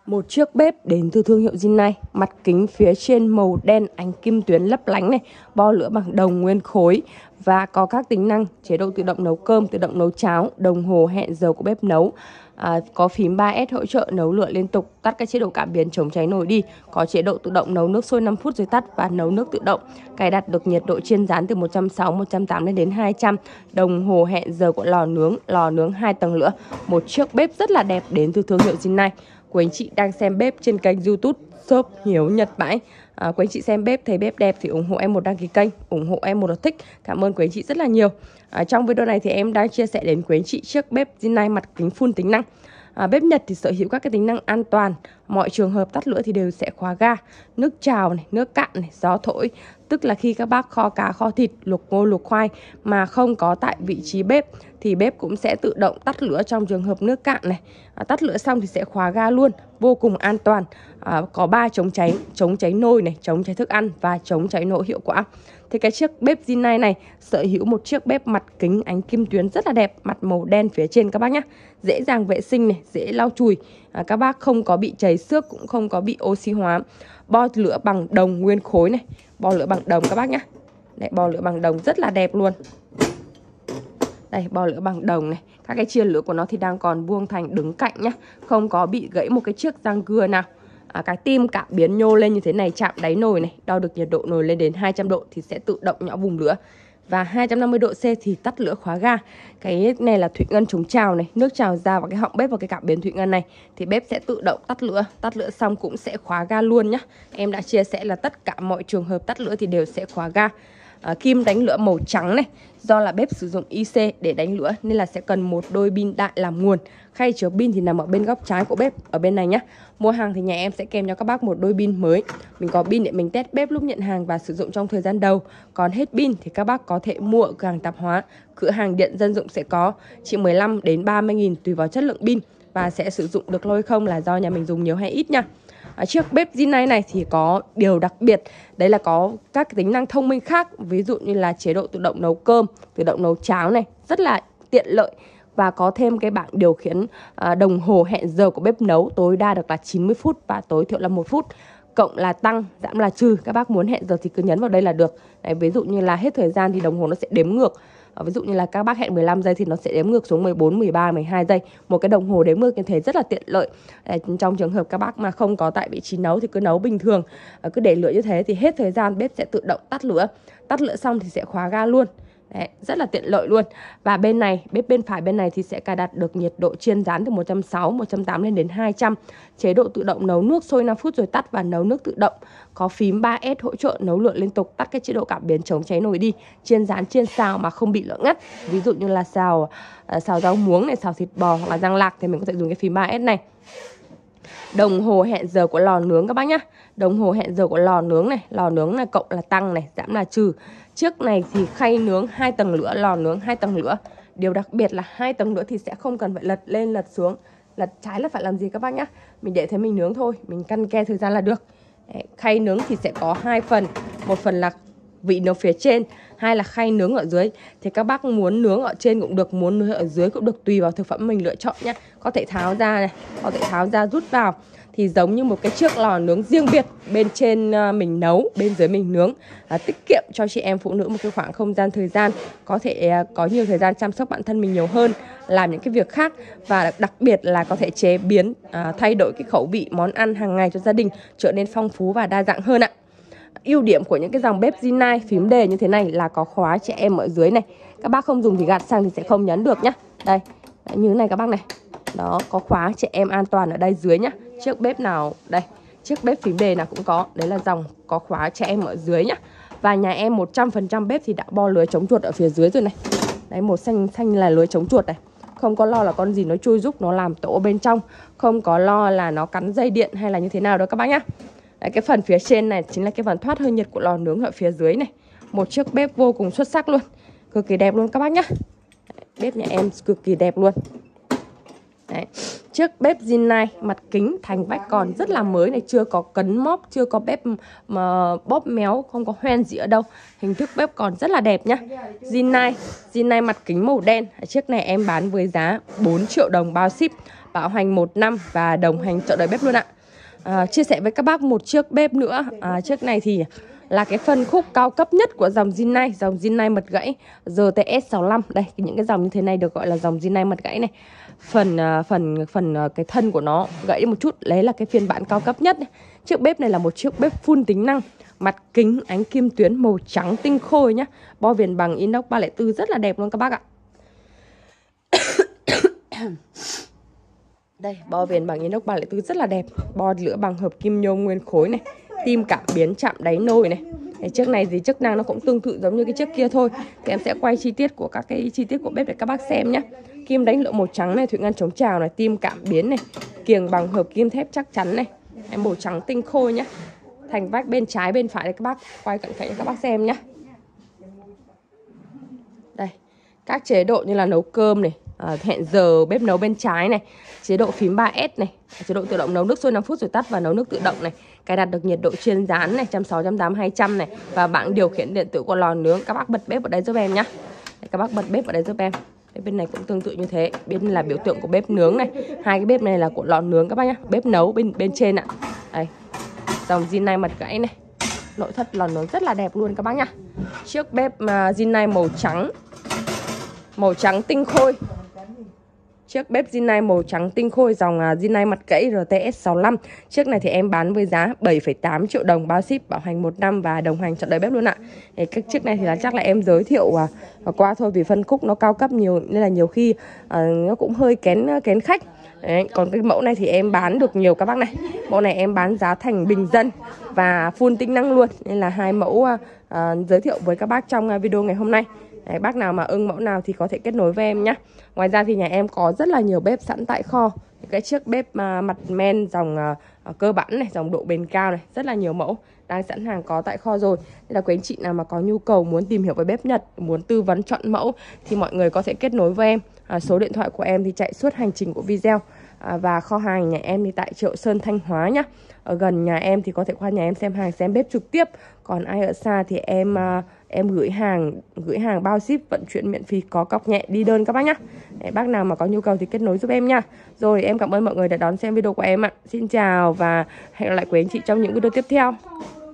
Một chiếc bếp đến từ thương hiệu Rinnai, mặt kính phía trên màu đen ánh kim tuyến lấp lánh này, bo lửa bằng đồng nguyên khối và có các tính năng chế độ tự động nấu cơm, tự động nấu cháo, đồng hồ hẹn giờ của bếp nấu. Có phím 3S hỗ trợ nấu lửa liên tục, tắt các chế độ cảm biến chống cháy nổi đi, có chế độ tự động nấu nước sôi 5 phút rồi tắt và nấu nước tự động, cài đặt được nhiệt độ chiên rán từ 160, 180 đến 200, đồng hồ hẹn giờ của lò nướng 2 tầng lửa. Một chiếc bếp rất là đẹp đến từ thương hiệu Rinnai. Của anh chị đang xem bếp trên kênh YouTube Shop Hiếu Nhật Bãi. Của anh chị xem bếp thấy bếp đẹp thì ủng hộ em một đăng ký kênh, ủng hộ em một lượt thích. Cảm ơn quý anh chị rất là nhiều. Trong video này thì em đang chia sẻ đến quý anh chị chiếc bếp Rinnai mặt kính full tính năng. Bếp Nhật thì sở hữu các cái tính năng an toàn, mọi trường hợp tắt lửa thì đều sẽ khóa ga, nước trào này, nước cạn này, gió thổi, tức là khi các bác kho cá, kho thịt, luộc ngô, luộc khoai mà không có tại vị trí bếp thì bếp cũng sẽ tự động tắt lửa trong trường hợp nước cạn này. Tắt lửa xong thì sẽ khóa ga luôn, vô cùng an toàn. Có 3 chống cháy nồi này, chống cháy thức ăn và chống cháy nổ hiệu quả. Thì cái chiếc bếp Rinnai này sở hữu một chiếc bếp mặt kính ánh kim tuyến rất là đẹp, mặt màu đen phía trên các bác nhé. Dễ dàng vệ sinh này, dễ lau chùi. Các bác không có bị cháy xước, cũng không có bị oxy hóa. Bo lửa bằng đồng nguyên khối này, bo lửa bằng đồng các bác nhé. Đấy, bo lửa bằng đồng rất là đẹp luôn. Đây, bo lửa bằng đồng này. Các cái chia lửa của nó thì đang còn vuông thành đứng cạnh nhá, không có bị gãy một cái chiếc răng cưa nào. Cái tim cảm biến nhô lên như thế này chạm đáy nồi này, đo được nhiệt độ nồi lên đến 200 độ thì sẽ tự động nhỏ vùng lửa. Và 250 độ C thì tắt lửa khóa ga. Cái này là thủy ngân chống trào này, nước trào ra vào cái họng bếp và cái cảm biến thủy ngân này thì bếp sẽ tự động tắt lửa. Tắt lửa xong cũng sẽ khóa ga luôn nhá. Em đã chia sẻ là tất cả mọi trường hợp tắt lửa thì đều sẽ khóa ga. Kim đánh lửa màu trắng này, do là bếp sử dụng IC để đánh lửa nên là sẽ cần một đôi pin đại làm nguồn. Khay chứa pin thì nằm ở bên góc trái của bếp, ở bên này nhá. Mua hàng thì nhà em sẽ kèm cho các bác một đôi pin mới. Mình có pin để mình test bếp lúc nhận hàng và sử dụng trong thời gian đầu. Còn hết pin thì các bác có thể mua ở cửa hàng tạp hóa, cửa hàng điện dân dụng sẽ có, chỉ 15 đến 30 nghìn tùy vào chất lượng pin và sẽ sử dụng được lâu hay không là do nhà mình dùng nhiều hay ít nha. Chiếc bếp Rinnai này thì có điều đặc biệt, đấy là có các tính năng thông minh khác, ví dụ như là chế độ tự động nấu cơm, tự động nấu cháo này, rất là tiện lợi. Và có thêm cái bảng điều khiển đồng hồ hẹn giờ của bếp nấu, tối đa được là 90 phút và tối thiểu là 1 phút. Cộng là tăng, giảm là trừ, các bác muốn hẹn giờ thì cứ nhấn vào đây là được. Đấy, ví dụ như là hết thời gian thì đồng hồ nó sẽ đếm ngược. Ví dụ như là các bác hẹn 15 giây thì nó sẽ đếm ngược xuống 14, 13, 12 giây. Một cái đồng hồ đếm ngược như thế rất là tiện lợi. Trong trường hợp các bác mà không có tại vị trí nấu thì cứ nấu bình thường, cứ để lửa như thế thì hết thời gian bếp sẽ tự động tắt lửa. Tắt lửa xong thì sẽ khóa ga luôn. Đấy, rất là tiện lợi luôn. Và bên này, bếp bên phải bên này thì sẽ cài đặt được nhiệt độ chiên rán từ 160, 180 lên đến 200. Chế độ tự động nấu nước sôi 5 phút rồi tắt và nấu nước tự động. Có phím 3S hỗ trợ nấu lửa liên tục, tắt cái chế độ cảm biến chống cháy nổi đi. Chiên rán, chiên xào mà không bị lửa ngắt. Ví dụ như là xào rau muống này, xào thịt bò hoặc là rang lạc thì mình có thể dùng cái phím 3S này. Đồng hồ hẹn giờ của lò nướng các bác nhá. Đồng hồ hẹn giờ của lò nướng này cộng là tăng này, giảm là trừ. Trước này thì khay nướng 2 tầng lửa, lò nướng 2 tầng lửa. Điều đặc biệt là 2 tầng lửa thì sẽ không cần phải lật lên lật xuống, lật trái là phải làm gì các bác nhá. Mình để thế mình nướng thôi, mình căn ke thời gian là được. Đấy, khay nướng thì sẽ có 2 phần, một phần là vị nướng phía trên, hai là khay nướng ở dưới. Thì các bác muốn nướng ở trên cũng được, muốn nướng ở dưới cũng được, tùy vào thực phẩm mình lựa chọn nhá. Có thể tháo ra này, có thể tháo ra rút vào. Thì giống như một cái chiếc lò nướng riêng biệt, bên trên mình nấu, bên dưới mình nướng, tiết kiệm cho chị em phụ nữ một cái khoảng không gian thời gian, có thể có nhiều thời gian chăm sóc bản thân mình nhiều hơn, làm những cái việc khác. Và đặc biệt là có thể chế biến, thay đổi cái khẩu vị món ăn hàng ngày cho gia đình trở nên phong phú và đa dạng hơn ạ. Ưu điểm của những cái dòng bếp Rinnai phím đề như thế này là có khóa trẻ em ở dưới này. Các bác không dùng thì gạt sang thì sẽ không nhấn được nhá. Đây, như thế này các bác này. Đó, có khóa trẻ em an toàn ở đây dưới nhá. Chiếc bếp nào, đây, chiếc bếp phím đề nào cũng có. Đấy là dòng có khóa trẻ em ở dưới nhá. Và nhà em 100% bếp thì đã bo lưới chống chuột ở phía dưới rồi này. Đấy, màu xanh là lưới chống chuột này. Không có lo là con gì nó chui rúc, nó làm tổ bên trong. Không có lo là nó cắn dây điện hay là như thế nào đâu các bác nhá. Đấy, cái phần phía trên này chính là cái phần thoát hơi nhiệt của lò nướng ở phía dưới này. Một chiếc bếp vô cùng xuất sắc luôn, cực kỳ đẹp luôn các bác nhá. Đấy, bếp nhà em cực kỳ đẹp luôn. Đấy, chiếc bếp Rinnai mặt kính thành vách còn rất là mới này, chưa có cấn móp, chưa có bếp mà bóp méo, không có hoen gì ở đâu. Hình thức bếp còn rất là đẹp nhá. Rinnai mặt kính màu đen. Chiếc này em bán với giá 4 triệu đồng bao ship. bảo hành 1 năm và đồng hành trọn đời bếp luôn ạ. Chia sẻ với các bác một chiếc bếp nữa. Chiếc này thì là cái phân khúc cao cấp nhất của dòng Rinnai, dòng Rinnai mật gãy RTS65. Đây, những cái dòng như thế này được gọi là dòng Rinnai mật gãy này. Phần cái thân của nó gãy đi một chút, đấy là cái phiên bản cao cấp nhất này. Chiếc bếp này là một chiếc bếp full tính năng, mặt kính ánh kim tuyến màu trắng tinh khôi nhá. Bo viền bằng inox 304 rất là đẹp luôn các bác ạ. Đây, bo viền bằng inox 304 rất là đẹp. Bo lửa bằng hợp kim nhôm nguyên khối này. Tim cảm biến chạm đáy nồi này. Chiếc này thì chức năng nó cũng tương tự giống như cái chiếc kia thôi. Thì em sẽ quay chi tiết của các cái chi tiết của bếp để các bác xem nhé. Kim đánh lửa màu trắng này, thủy ngân chống trào này, tim cảm biến này, kiềng bằng hợp kim thép chắc chắn này. Màu trắng tinh khôi nhá. Thành vách bên trái bên phải để các bác quay cận cảnh cho các bác xem nhé. Đây, các chế độ như là nấu cơm này, hẹn giờ bếp nấu bên trái này, chế độ phím 3S này, chế độ tự động nấu nước sôi 5 phút rồi tắt và nấu nước tự động này, cài đặt được nhiệt độ chiên rán này, 160, 180, 200 này, và bảng điều khiển điện tử của lò nướng. Các bác bật bếp ở đây giúp em nhá. Các bác bật bếp ở đây giúp em. Bên này cũng tương tự như thế, bên là biểu tượng của bếp nướng này, hai cái bếp này là của lò nướng các bác nhá. Bếp nấu bên trên ạ. Đây, dòng Rinnai mật gãy này, nội thất lò nướng rất là đẹp luôn các bác nhá. Chiếc bếp Rinnai màu trắng tinh khôi. Chiếc bếp Rinnai màu trắng tinh khôi dòng Rinnai mặt gãy RTS65. Chiếc này thì em bán với giá 7,8 triệu đồng, bao ship, bảo hành 1 năm và đồng hành trọn đời bếp luôn ạ. Cái chiếc này thì là chắc là em giới thiệu qua thôi, vì phân khúc nó cao cấp nhiều nên là nhiều khi nó cũng hơi kén khách. Đấy, còn cái mẫu này thì em bán được nhiều các bác này. Mẫu này em bán giá thành bình dân và full tính năng luôn. Nên là hai mẫu giới thiệu với các bác trong video ngày hôm nay. Đấy, bác nào mà ưng mẫu nào thì có thể kết nối với em nhé. Ngoài ra thì nhà em có rất là nhiều bếp sẵn tại kho. Cái chiếc bếp mặt men dòng cơ bản này, dòng độ bền cao này, rất là nhiều mẫu đang sẵn hàng có tại kho rồi. Nên là quý anh chị nào mà có nhu cầu muốn tìm hiểu về bếp Nhật, muốn tư vấn chọn mẫu thì mọi người có thể kết nối với em. Số điện thoại của em thì chạy suốt hành trình của video. Và kho hàng nhà em thì tại Triệu Sơn, Thanh Hóa nhá. Ở gần nhà em thì có thể qua nhà em xem hàng, xem bếp trực tiếp. Còn ai ở xa thì em gửi hàng bao ship, vận chuyển miễn phí, có cọc nhẹ, đi đơn các bác nhá. Để bác nào mà có nhu cầu thì kết nối giúp em nha. Rồi em cảm ơn mọi người đã đón xem video của em ạ. Xin chào và hẹn gặp lại quý anh chị trong những video tiếp theo.